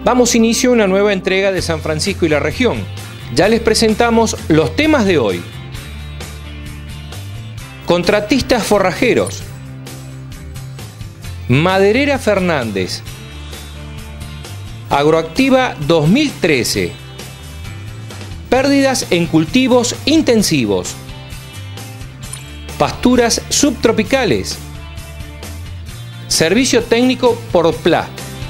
Damos inicio a una nueva entrega de San Francisco y la región. Ya les presentamos los temas de hoy. Contratistas forrajeros. Maderera Fernández. Agroactiva 2013. Pérdidas en cultivos intensivos. Pasturas subtropicales. Servicio técnico por PLA.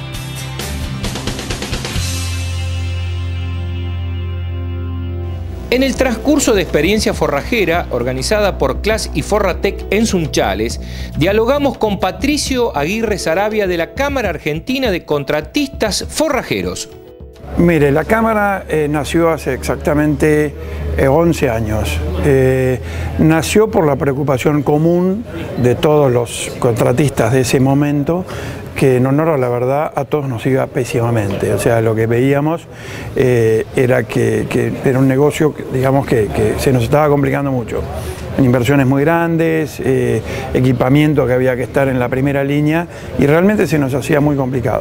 En el transcurso de Experiencia Forrajera, organizada por CLAS y Forratec en Sunchales, dialogamos con Patricio Aguirre Sarabia de la Cámara Argentina de Contratistas Forrajeros. Mire, la Cámara nació hace exactamente 11 años. Nació por la preocupación común de todos los contratistas de ese momento, que en honor a la verdad a todos nos iba pésimamente. O sea, lo que veíamos era que era un negocio, digamos, que se nos estaba complicando mucho. Inversiones muy grandes, equipamiento que había que estar en la primera línea y realmente se nos hacía muy complicado.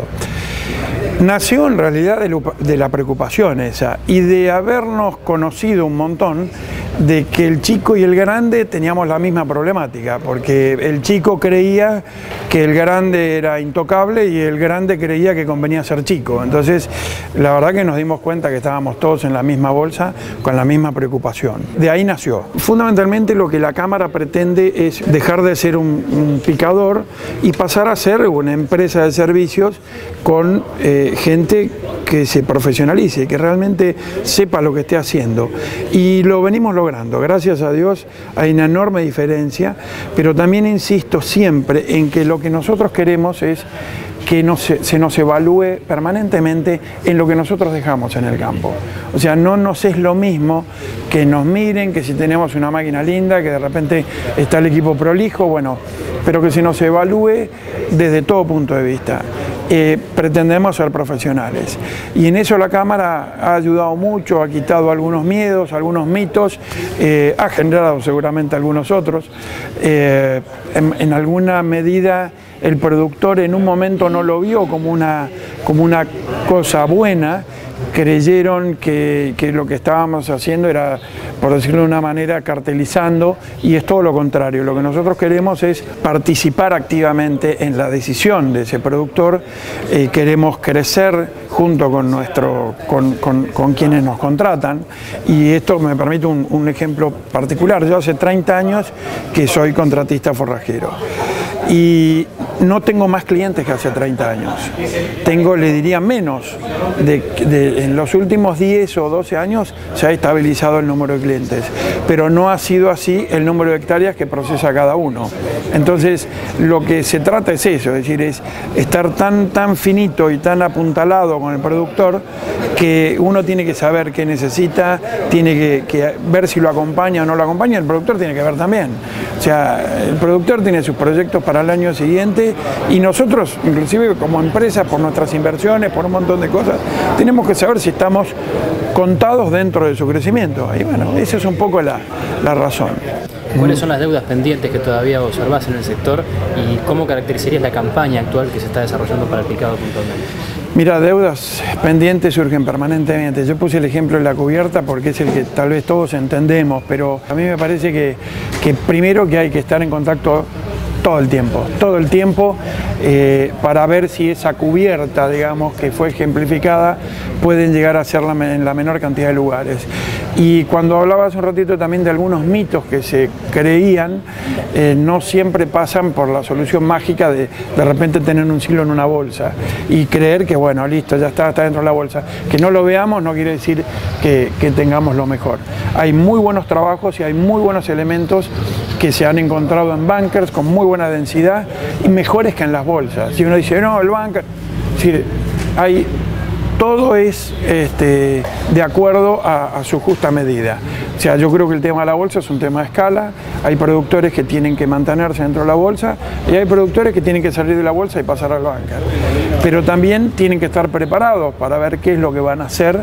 Nació en realidad de la preocupación esa y de habernos conocido un montón de que el chico y el grande teníamos la misma problemática, porque el chico creía que el grande era intocable y el grande creía que convenía ser chico. Entonces, la verdad que nos dimos cuenta que estábamos todos en la misma bolsa, con la misma preocupación. De ahí nació. Fundamentalmente lo que la Cámara pretende es dejar de ser un picador y pasar a ser una empresa de servicios con gente que se profesionalice, que realmente sepa lo que esté haciendo. Y lo venimos logrando, gracias a Dios hay una enorme diferencia, pero también insisto siempre en que lo que nosotros queremos es que se nos evalúe permanentemente en lo que nosotros dejamos en el campo. O sea, no nos es lo mismo que nos miren, que si tenemos una máquina linda, que de repente está el equipo prolijo, bueno, pero que se nos evalúe desde todo punto de vista. Pretendemos ser profesionales y en eso la Cámara ha ayudado mucho, ha quitado algunos miedos, algunos mitos, ha generado seguramente algunos otros. En alguna medida el productor en un momento no lo vio como una cosa buena, creyeron que lo que estábamos haciendo era, por decirlo de una manera, cartelizando, y es todo lo contrario. Lo que nosotros queremos es participar activamente en la decisión de ese productor, queremos crecer junto con quienes nos contratan, y esto me permite un ejemplo particular. Yo hace 30 años que soy contratista forrajero y no tengo más clientes que hace 30 años. Tengo, le diría, menos. En los últimos 10 o 12 años se ha estabilizado el número de clientes, pero no ha sido así el número de hectáreas que procesa cada uno. Entonces, lo que se trata es eso, es decir, es estar tan finito y tan apuntalado con el productor que uno tiene que saber qué necesita, tiene que ver si lo acompaña o no lo acompaña, el productor tiene que ver también. O sea, el productor tiene sus proyectos para el año siguiente y nosotros, inclusive como empresa, por nuestras inversiones, por un montón de cosas, tenemos que saber si estamos contados dentro de su crecimiento. Y bueno, esa es un poco la razón. ¿Cuáles son las deudas pendientes que todavía observás en el sector y cómo caracterizarías la campaña actual que se está desarrollando para el picado puntualmente? Mira, deudas pendientes surgen permanentemente. Yo puse el ejemplo de la cubierta porque es el que tal vez todos entendemos, pero a mí me parece que primero que hay que estar en contacto todo el tiempo, para ver si esa cubierta, digamos, que fue ejemplificada, pueden llegar a hacerla en la menor cantidad de lugares. Y cuando hablaba hace un ratito también de algunos mitos que se creían, no siempre pasan por la solución mágica de repente tener un silo en una bolsa y creer que, bueno, listo, ya está dentro de la bolsa. Que no lo veamos no quiere decir que tengamos lo mejor. Hay muy buenos trabajos y hay muy buenos elementos que se han encontrado en bunkers con muy buena densidad y mejores que en las bolsas. Si uno dice, no, el bunker, sí, todo es de acuerdo a su justa medida. O sea, yo creo que el tema de la bolsa es un tema de escala. Hay productores que tienen que mantenerse dentro de la bolsa y hay productores que tienen que salir de la bolsa y pasar al bunker. Pero también tienen que estar preparados para ver qué es lo que van a hacer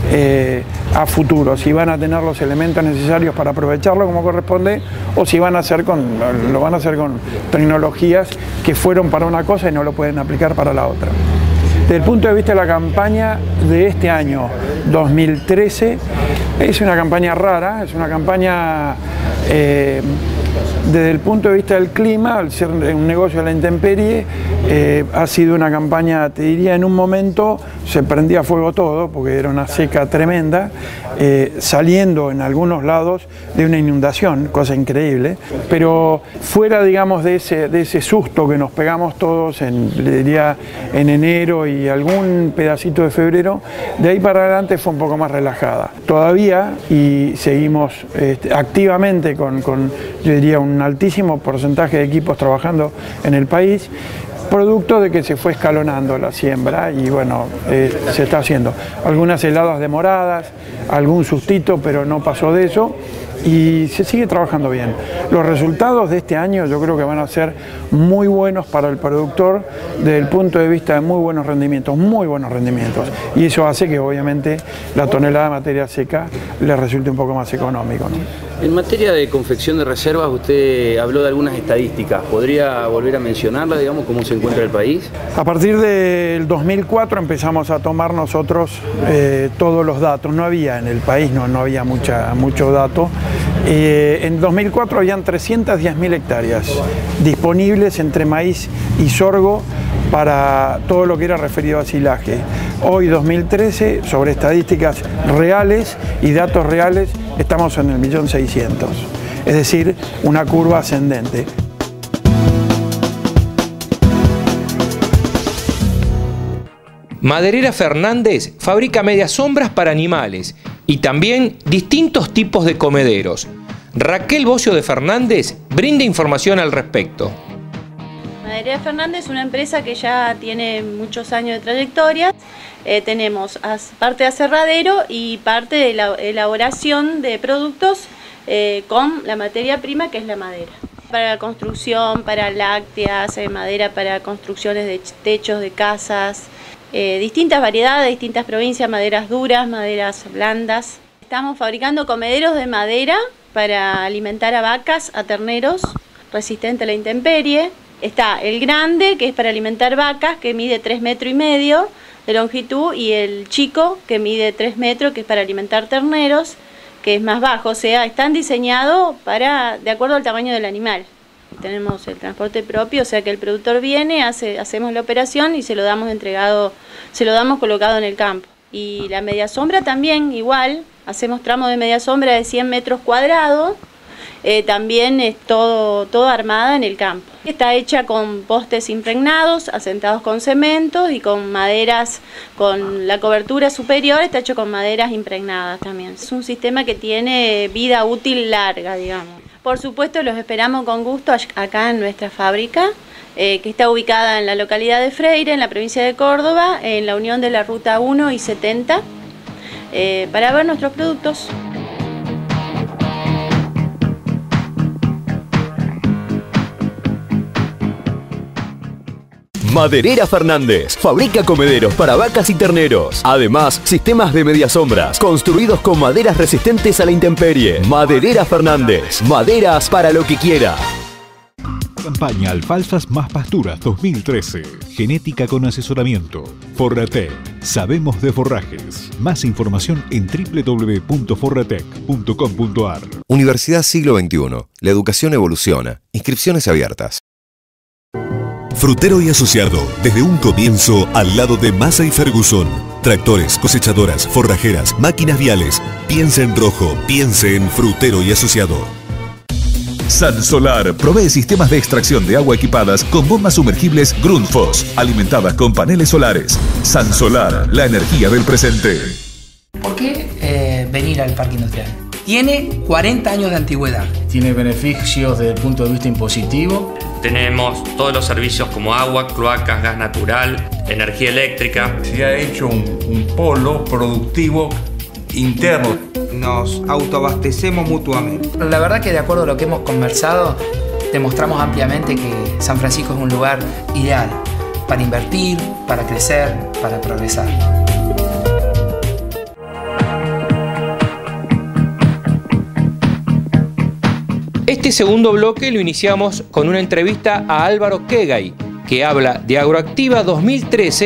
a futuro, si van a tener los elementos necesarios para aprovecharlo como corresponde o si lo van a hacer con tecnologías que fueron para una cosa y no lo pueden aplicar para la otra. Desde el punto de vista de la campaña de este año 2013, es una campaña rara, es una campaña desde el punto de vista del clima, al ser un negocio de la intemperie, ha sido una campaña, te diría, en un momento se prendía fuego todo, porque era una seca tremenda, saliendo en algunos lados de una inundación, cosa increíble, pero fuera, digamos, de ese susto que nos pegamos todos, le diría, en enero y algún pedacito de febrero, de ahí para adelante fue un poco más relajada. Todavía, y seguimos activamente con, yo diría, un altísimo porcentaje de equipos trabajando en el país, producto de que se fue escalonando la siembra y bueno, se está haciendo. Algunas heladas demoradas, algún sustito, pero no pasó de eso y se sigue trabajando bien. Los resultados de este año yo creo que van a ser muy buenos para el productor desde el punto de vista de muy buenos rendimientos, y eso hace que obviamente la tonelada de materia seca le resulte un poco más económico, ¿no? En materia de confección de reservas, usted habló de algunas estadísticas. ¿Podría volver a mencionarlas, digamos, cómo se encuentra el país? A partir del 2004 empezamos a tomar nosotros todos los datos. No había en el país, no había mucho dato. En 2004 habían 310.000 hectáreas disponibles entre maíz y sorgo para todo lo que era referido a silaje. Hoy, 2013, sobre estadísticas reales y datos reales, estamos en el 1.600.000, es decir, una curva ascendente. Maderera Fernández fabrica medias sombras para animales y también distintos tipos de comederos. Raquel Bocio de Fernández brinda información al respecto. Maderera Fernández es una empresa que ya tiene muchos años de trayectoria. Tenemos parte de aserradero y parte de la elaboración de productos con la materia prima que es la madera. Para la construcción, para lácteas, madera para construcciones de techos de casas, distintas variedades, distintas provincias, maderas duras, maderas blandas. Estamos fabricando comederos de madera para alimentar a vacas, a terneros, resistente a la intemperie. Está el grande, que es para alimentar vacas, que mide 3,5 metros de longitud, y el chico, que mide 3 metros, que es para alimentar terneros, que es más bajo. O sea, están diseñados de acuerdo al tamaño del animal. Tenemos el transporte propio, o sea que el productor viene, hacemos la operación y se lo damos colocado en el campo. Y la media sombra también igual, hacemos tramos de media sombra de 100 metros cuadrados. También es todo armada en el campo. Está hecha con postes impregnados, asentados con cementos y con maderas, con la cobertura superior está hecho con maderas impregnadas también. Es un sistema que tiene vida útil larga, digamos. Por supuesto los esperamos con gusto acá en nuestra fábrica, que está ubicada en la localidad de Freire, en la provincia de Córdoba, en la unión de la Ruta 1 y 70, para ver nuestros productos. Maderera Fernández fabrica comederos para vacas y terneros. Además, sistemas de medias sombras construidos con maderas resistentes a la intemperie. Maderera Fernández, maderas para lo que quiera. Campaña Alfalfas más Pasturas 2013. Genética con asesoramiento. Forratec. Sabemos de forrajes. Más información en www.forratec.com.ar. Universidad Siglo XXI. La educación evoluciona. Inscripciones abiertas. Frutero y asociado, desde un comienzo al lado de Massa y Ferguson. Tractores, cosechadoras, forrajeras, máquinas viales. Piense en rojo, piense en Frutero y asociado. Sansolar provee sistemas de extracción de agua equipadas con bombas sumergibles Grundfos, alimentadas con paneles solares. Sansolar, la energía del presente. ¿Por qué venir al parque industrial? Tiene 40 años de antigüedad. Tiene beneficios desde el punto de vista impositivo. Tenemos todos los servicios como agua, cloacas, gas natural, energía eléctrica. Se ha hecho un polo productivo interno. Nos autoabastecemos mutuamente. La verdad que de acuerdo a lo que hemos conversado, demostramos ampliamente que San Francisco es un lugar ideal para invertir, para crecer, para progresar. Este segundo bloque lo iniciamos con una entrevista a Álvaro Kegay, que habla de Agroactiva 2013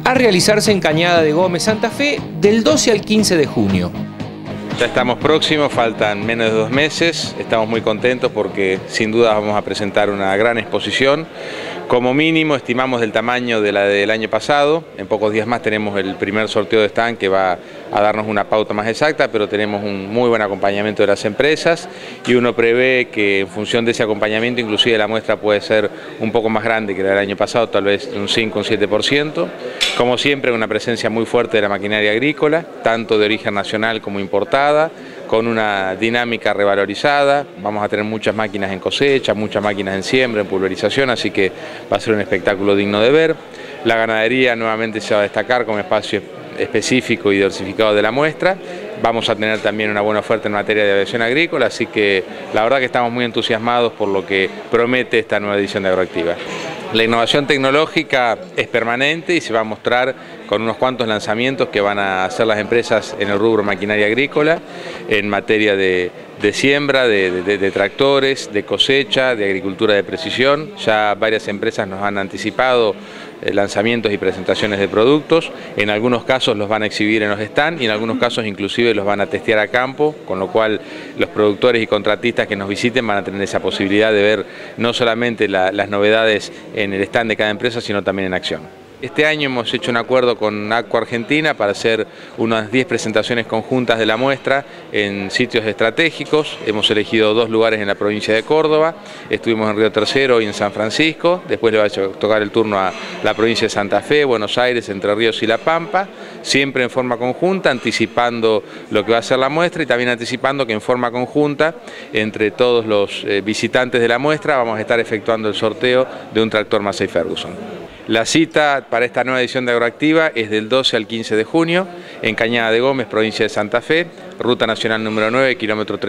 a realizarse en Cañada de Gómez, Santa Fe, del 12 al 15 de junio. Ya estamos próximos, faltan menos de 2 meses, estamos muy contentos porque sin duda vamos a presentar una gran exposición. Como mínimo estimamos del tamaño de la del año pasado, en pocos días más tenemos el primer sorteo de stand que va a darnos una pauta más exacta, pero tenemos un muy buen acompañamiento de las empresas y uno prevé que en función de ese acompañamiento inclusive la muestra puede ser un poco más grande que la del año pasado, tal vez un 5 o un 7%. Como siempre, una presencia muy fuerte de la maquinaria agrícola, tanto de origen nacional como importada, con una dinámica revalorizada. Vamos a tener muchas máquinas en cosecha, muchas máquinas en siembra, en pulverización, así que va a ser un espectáculo digno de ver. La ganadería nuevamente se va a destacar como espacio específico y diversificado de la muestra. Vamos a tener también una buena oferta en materia de aviación agrícola, así que la verdad que estamos muy entusiasmados por lo que promete esta nueva edición de Agroactiva. La innovación tecnológica es permanente y se va a mostrar con unos cuantos lanzamientos que van a hacer las empresas en el rubro maquinaria agrícola, en materia de siembra, de tractores, de cosecha, de agricultura de precisión. Ya varias empresas nos han anticipado lanzamientos y presentaciones de productos. En algunos casos los van a exhibir en los stands y en algunos casos inclusive los van a testear a campo, con lo cual los productores y contratistas que nos visiten van a tener esa posibilidad de ver no solamente las novedades en el stand de cada empresa, sino también en acción. Este año hemos hecho un acuerdo con Aqua Argentina para hacer unas 10 presentaciones conjuntas de la muestra en sitios estratégicos. Hemos elegido 2 lugares en la provincia de Córdoba, estuvimos en Río Tercero y en San Francisco, después le va a tocar el turno a la provincia de Santa Fe, Buenos Aires, Entre Ríos y La Pampa, siempre en forma conjunta, anticipando lo que va a ser la muestra y también anticipando que en forma conjunta, entre todos los visitantes de la muestra, vamos a estar efectuando el sorteo de un tractor Massey Ferguson. La cita para esta nueva edición de Agroactiva es del 12 al 15 de junio en Cañada de Gómez, provincia de Santa Fe, Ruta Nacional número 9, kilómetro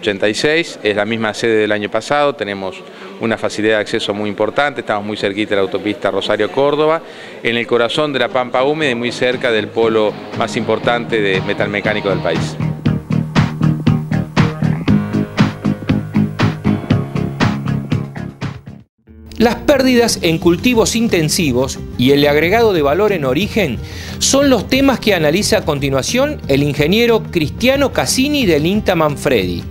386, es la misma sede del año pasado, tenemos una facilidad de acceso muy importante, estamos muy cerquita de la autopista Rosario-Córdoba, en el corazón de la Pampa húmeda y muy cerca del polo más importante de metalmecánico del país. Las pérdidas en cultivos intensivos y el agregado de valor en origen son los temas que analiza a continuación el ingeniero Cristiano Cassini del INTA Manfredi.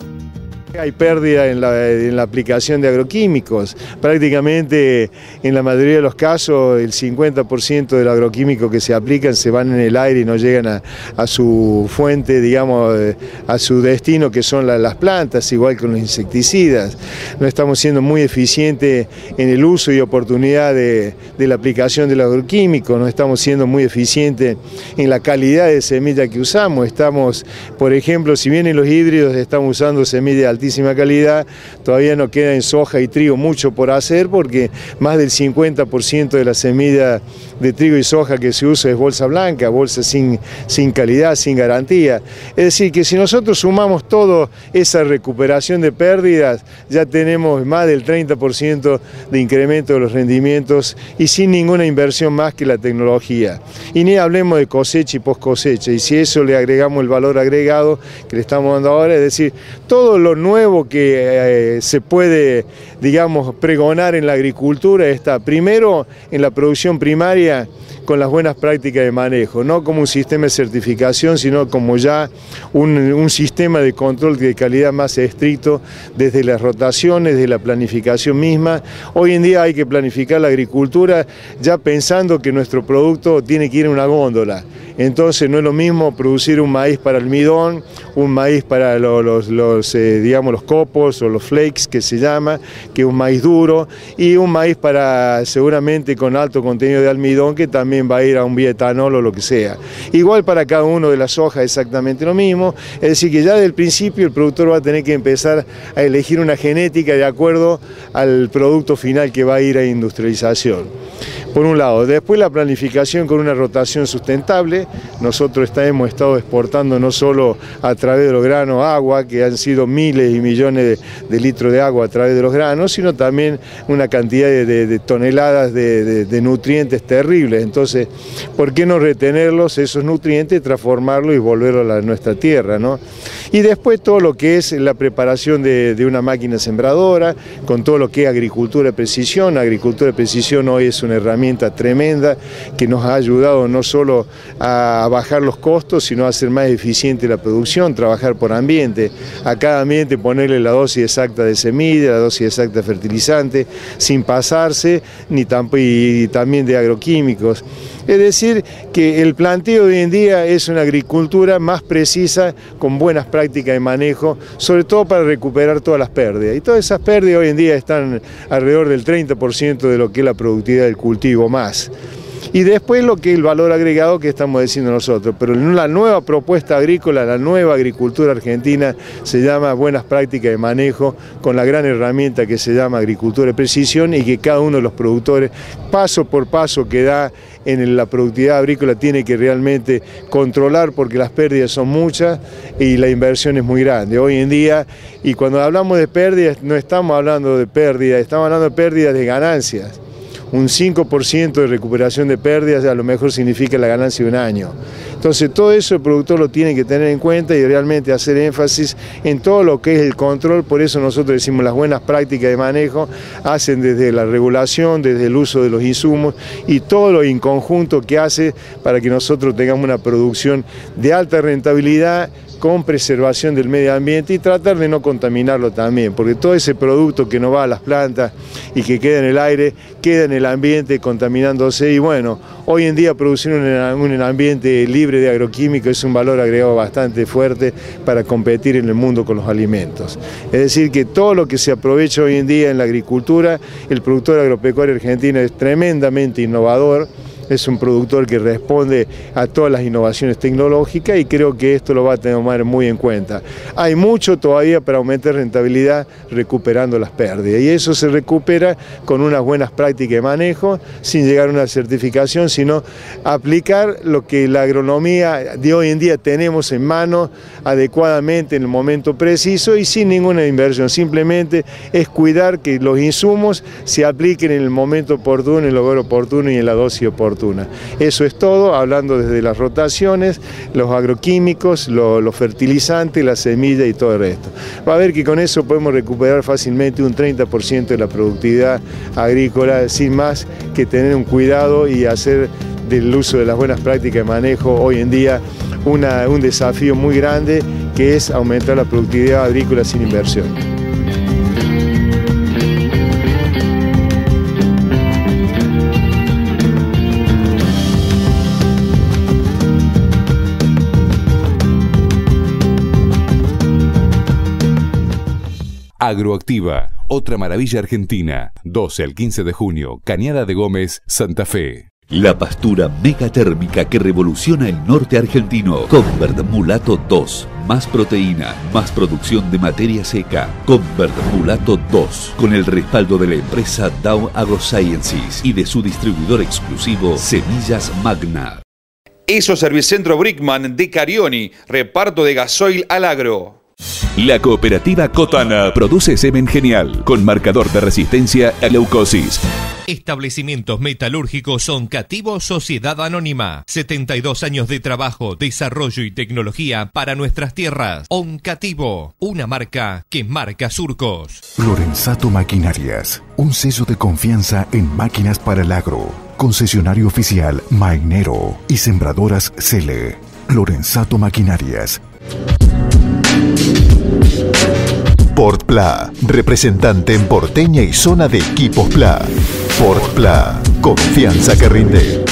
Hay pérdida en la aplicación de agroquímicos. Prácticamente en la mayoría de los casos el 50% del agroquímico que se aplican se van en el aire y no llegan a su fuente, digamos, a su destino, que son las plantas, igual que los insecticidas. No estamos siendo muy eficientes en el uso y oportunidad de la aplicación del agroquímico, no estamos siendo muy eficientes en la calidad de semilla que usamos. Estamos, por ejemplo, si bien en los híbridos estamos usando semilla de altísima calidad, todavía nos queda en soja y trigo mucho por hacer, porque más del 50% de la semilla de trigo y soja que se usa es bolsa blanca, bolsa sin calidad, sin garantía. Es decir, que si nosotros sumamos toda esa recuperación de pérdidas, ya tenemos más del 30% de incremento de los rendimientos y sin ninguna inversión más que la tecnología. Y ni hablemos de cosecha y post cosecha, y si eso le agregamos el valor agregado que le estamos dando ahora, es decir, todo lo nuevo que se puede, digamos, pregonar en la agricultura está primero en la producción primaria con las buenas prácticas de manejo, no como un sistema de certificación, sino como ya un sistema de control de calidad más estricto desde las rotaciones, desde la planificación misma. Hoy en día hay que planificar la agricultura ya pensando que nuestro producto tiene que ir en una góndola. Entonces no es lo mismo producir un maíz para almidón, un maíz para digamos, los copos o los flakes que se llama, que un maíz duro, y un maíz para seguramente con alto contenido de almidón que también va a ir a un bioetanol o lo que sea. Igual para cada uno de las hojas exactamente lo mismo, es decir que ya desde el principio el productor va a tener que empezar a elegir una genética de acuerdo al producto final que va a ir a industrialización. Por un lado, después la planificación con una rotación sustentable. Nosotros hemos estado exportando no solo a través de los granos agua, que han sido miles y millones de litros de agua a través de los granos, sino también una cantidad de toneladas de nutrientes terribles. Entonces, ¿por qué no retenerlos, esos nutrientes, transformarlos y volverlos a nuestra tierra, ¿no? Y después todo lo que es la preparación de una máquina sembradora, con todo lo que es agricultura de precisión. Agricultura de precisión hoy es una herramienta herramienta tremenda que nos ha ayudado no solo a bajar los costos, sino a hacer más eficiente la producción, trabajar por ambiente, a cada ambiente ponerle la dosis exacta de semilla, la dosis exacta de fertilizante, sin pasarse, y también de agroquímicos. Es decir, que el planteo de hoy en día es una agricultura más precisa, con buenas prácticas de manejo, sobre todo para recuperar todas las pérdidas. Y todas esas pérdidas hoy en día están alrededor del 30% de lo que es la productividad del cultivo más. Y después lo que es el valor agregado que estamos diciendo nosotros. Pero la nueva propuesta agrícola, la nueva agricultura argentina se llama buenas prácticas de manejo, con la gran herramienta que se llama agricultura de precisión, y que cada uno de los productores, paso por paso que da en la productividad agrícola, tiene que realmente controlar, porque las pérdidas son muchas y la inversión es muy grande. Hoy en día, y cuando hablamos de pérdidas, no estamos hablando de pérdidas, estamos hablando de pérdidas de ganancias. Un 5% de recuperación de pérdidas a lo mejor significa la ganancia de un año. Entonces todo eso el productor lo tiene que tener en cuenta y realmente hacer énfasis en todo lo que es el control. Por eso nosotros decimos las buenas prácticas de manejo hacen desde la regulación, desde el uso de los insumos y todo lo en conjunto que hace para que nosotros tengamos una producción de alta rentabilidad, con preservación del medio ambiente, y tratar de no contaminarlo también, porque todo ese producto que no va a las plantas y que queda en el aire, queda en el ambiente contaminándose. Y bueno, hoy en día producir un ambiente libre de agroquímicos es un valor agregado bastante fuerte para competir en el mundo con los alimentos. Es decir, que todo lo que se aprovecha hoy en día en la agricultura, el productor agropecuario argentino es tremendamente innovador. Es un productor que responde a todas las innovaciones tecnológicas, y creo que esto lo va a tomar muy en cuenta. Hay mucho todavía para aumentar rentabilidad recuperando las pérdidas, y eso se recupera con unas buenas prácticas de manejo, sin llegar a una certificación, sino aplicar lo que la agronomía de hoy en día tenemos en mano adecuadamente en el momento preciso y sin ninguna inversión. Simplemente es cuidar que los insumos se apliquen en el momento oportuno, en el lugar oportuno y en la dosis oportuna. Eso es todo, hablando desde las rotaciones, los agroquímicos, los fertilizantes, la semilla y todo el resto. Va a ver que con eso podemos recuperar fácilmente un 30% de la productividad agrícola, sin más que tener un cuidado y hacer del uso de las buenas prácticas de manejo hoy en día un desafío muy grande, que es aumentar la productividad agrícola sin inversión. Agroactiva, otra maravilla argentina. 12 al 15 de junio, Cañada de Gómez, Santa Fe. La pastura megatérmica que revoluciona el norte argentino. Convert Mulato 2. Más proteína, más producción de materia seca. Convert Mulato 2. Con el respaldo de la empresa Dow AgroSciences y de su distribuidor exclusivo Semillas Magna. Eso Servicentro Brickman de Carioni. Reparto de gasoil al agro. La cooperativa Cotana produce semen genial con marcador de resistencia a leucosis. Establecimientos metalúrgicos Oncativo Sociedad Anónima. 72 años de trabajo, desarrollo y tecnología para nuestras tierras. Oncativo, una marca que marca surcos. Lorenzato Maquinarias, un sello de confianza en máquinas para el agro. Concesionario oficial Mainero y Sembradoras Cele. Lorenzato Maquinarias. Portpla, representante en Porteña y zona de equipos Pla. Portpla, confianza que rinde.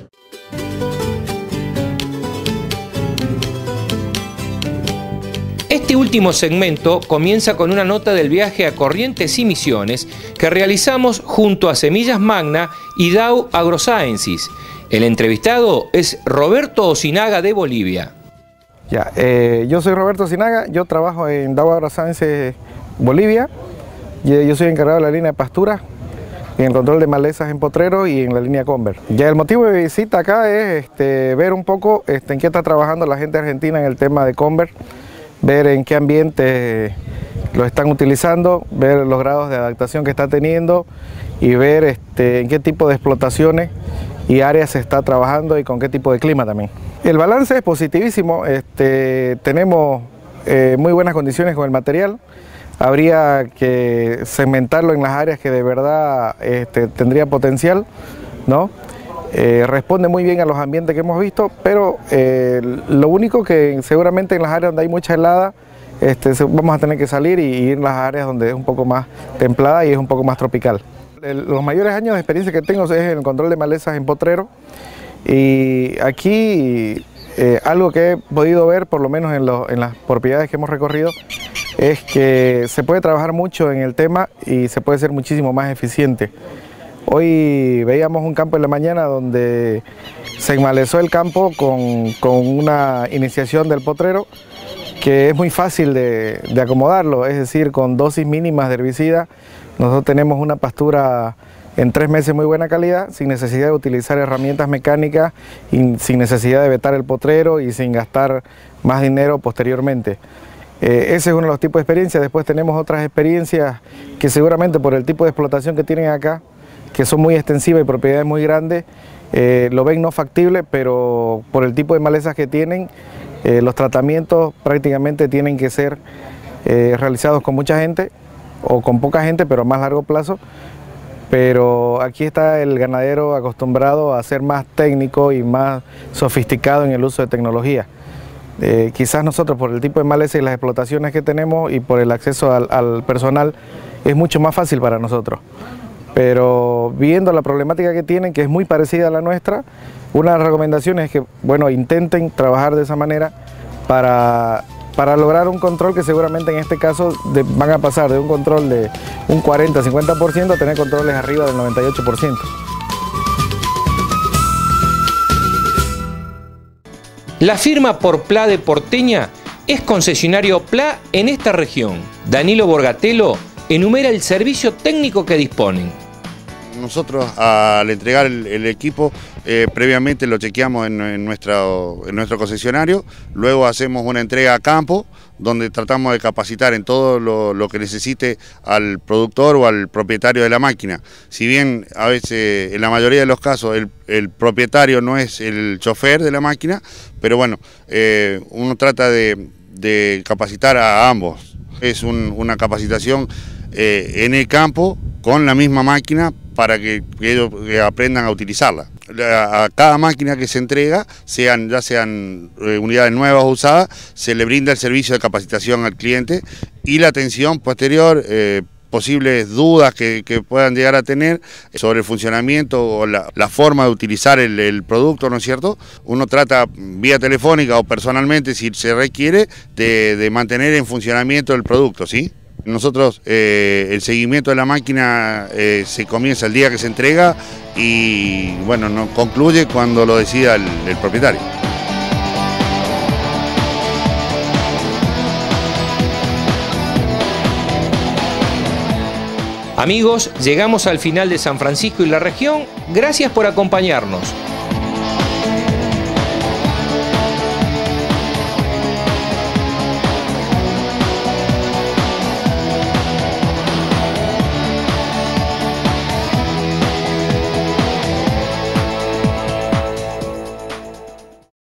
Este último segmento comienza con una nota del viaje a Corrientes y Misiones que realizamos junto a Semillas Magna y Dow AgroSciences. El entrevistado es Roberto Osinaga de Bolivia. Yo soy Roberto Osinaga, yo trabajo en Dow AgroSciences Bolivia. Yo soy encargado de la línea de pastura, en el control de malezas en potrero y en la línea Convert. Ya el motivo de mi visita acá es ver un poco en qué está trabajando la gente argentina en el tema de Convert, ver en qué ambiente lo están utilizando, ver los grados de adaptación que está teniendo y ver en qué tipo de explotaciones y áreas se está trabajando y con qué tipo de clima también. El balance es positivísimo, tenemos muy buenas condiciones con el material. Habría que segmentarlo en las áreas que de verdad tendría potencial, ¿no? Responde muy bien a los ambientes que hemos visto, pero lo único que seguramente en las áreas donde hay mucha helada, vamos a tener que salir y ir a las áreas donde es un poco más templada y es un poco más tropical. Los mayores años de experiencia que tengo es en el control de malezas en potrero, y aquí algo que he podido ver, por lo menos en las propiedades que hemos recorrido, es que se puede trabajar mucho en el tema y se puede ser muchísimo más eficiente. Hoy veíamos un campo en la mañana donde se enmalezó el campo con una iniciación del potrero que es muy fácil de acomodarlo, es decir, con dosis mínimas de herbicida. Nosotros tenemos una pastura en 3 meses muy buena calidad, sin necesidad de utilizar herramientas mecánicas, y sin necesidad de vetar el potrero y sin gastar más dinero posteriormente. Ese es uno de los tipos de experiencias. Después tenemos otras experiencias que seguramente por el tipo de explotación que tienen acá, que son muy extensivas y propiedades muy grandes, lo ven no factible, pero por el tipo de malezas que tienen, los tratamientos prácticamente tienen que ser realizados con mucha gente o con poca gente, pero a más largo plazo. Pero aquí está el ganadero acostumbrado a ser más técnico y más sofisticado en el uso de tecnología. Quizás nosotros, por el tipo de maleza y las explotaciones que tenemos y por el acceso al personal, es mucho más fácil para nosotros. Pero viendo la problemática que tienen, que es muy parecida a la nuestra, una de las recomendaciones es que, bueno, intenten trabajar de esa manera para lograr un control que seguramente en este caso van a pasar de un control de un 40-50% a tener controles arriba del 98%. La firma Porpla de Porteña es concesionario PLA en esta región. Danilo Borgatello enumera el servicio técnico que disponen. Nosotros al entregar el equipo, previamente lo chequeamos en nuestro concesionario, luego hacemos una entrega a campo, donde tratamos de capacitar en todo lo que necesite al productor o al propietario de la máquina. Si bien a veces, en la mayoría de los casos, el propietario no es el chofer de la máquina, pero bueno, uno trata de capacitar a ambos. Es una capacitación en el campo con la misma máquina para que ellos aprendan a utilizarla. A cada máquina que se entrega, ya sean unidades nuevas o usadas, se le brinda el servicio de capacitación al cliente y la atención posterior, posibles dudas que puedan llegar a tener sobre el funcionamiento o la forma de utilizar el producto, ¿no es cierto? Uno trata vía telefónica o personalmente, si se requiere, de mantener en funcionamiento el producto, ¿sí? Nosotros, el seguimiento de la máquina se comienza el día que se entrega y bueno, no concluye cuando lo decida el propietario. Amigos, llegamos al final de San Francisco y la región. Gracias por acompañarnos.